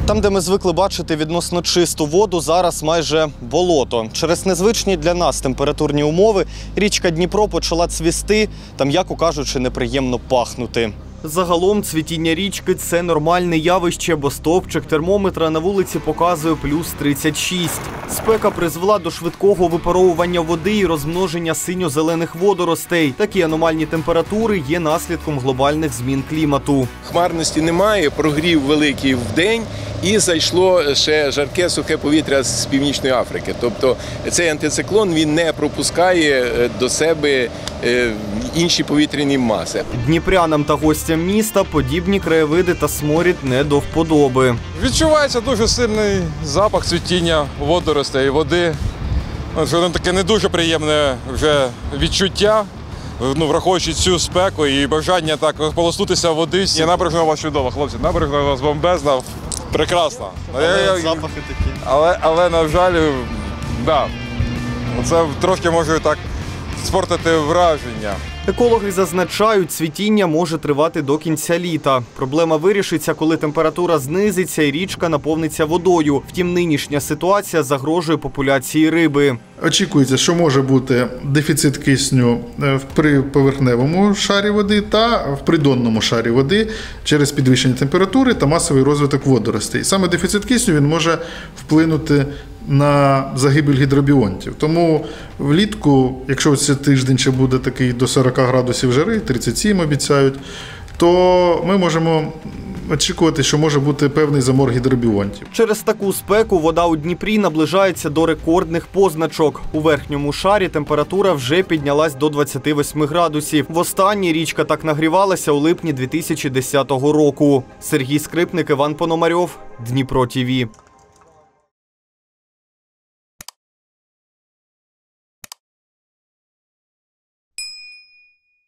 Там, де ми звикли бачити відносно чисту воду, зараз майже болото. Через незвичні для нас температурні умови річка Дніпро почала цвісти та, м'яко кажучи, неприємно пахнути. Загалом цвітіння річки – це нормальне явище, бо стовпчик термометра на вулиці показує плюс 36. Спека призвела до швидкого випаровування води і розмноження синьо-зелених водоростей. Такі аномальні температури є наслідком глобальних змін клімату. Хмарності немає, прогрів великий вдень і зайшло ще жарке сухе повітря з Північної Африки. Тобто цей антициклон він не пропускає до себе інші повітряні маси. Дніпрянам та гостям міста подібні краєвиди та сморід не до вподоби. Відчувається дуже сильний запах цвітіння водоростей і води. Воно таке не дуже приємне вже відчуття, враховуючи цю спеку і бажання так полоснутися в водичці. Набережна у вас чудова, хлопці, набережна у вас бомбезна, прекрасна. Запахи такі. Але на жаль, да, це трошки може так спортити враження. Екологи зазначають, цвітіння може тривати до кінця літа. Проблема вирішиться, коли температура знизиться і річка наповниться водою. Втім, нинішня ситуація загрожує популяції риби. Очікується, що може бути дефіцит кисню при поверхневому шарі води та в придонному шарі води через підвищення температури та масовий розвиток водоростей. Саме дефіцит кисню він може вплинути на загибель гідробіонтів. Тому влітку, якщо цей тиждень ще буде такий до 40 градусів жари, 37 обіцяють, то ми можемо очікувати, що може бути певний замор гідробіонтів. Через таку спеку вода у Дніпрі наближається до рекордних позначок. У верхньому шарі температура вже піднялась до 28 градусів. Востаннє річка так нагрівалася у липні 2010 року. Сергій Скрипник, Іван Пономарьов, Дніпро ТВ.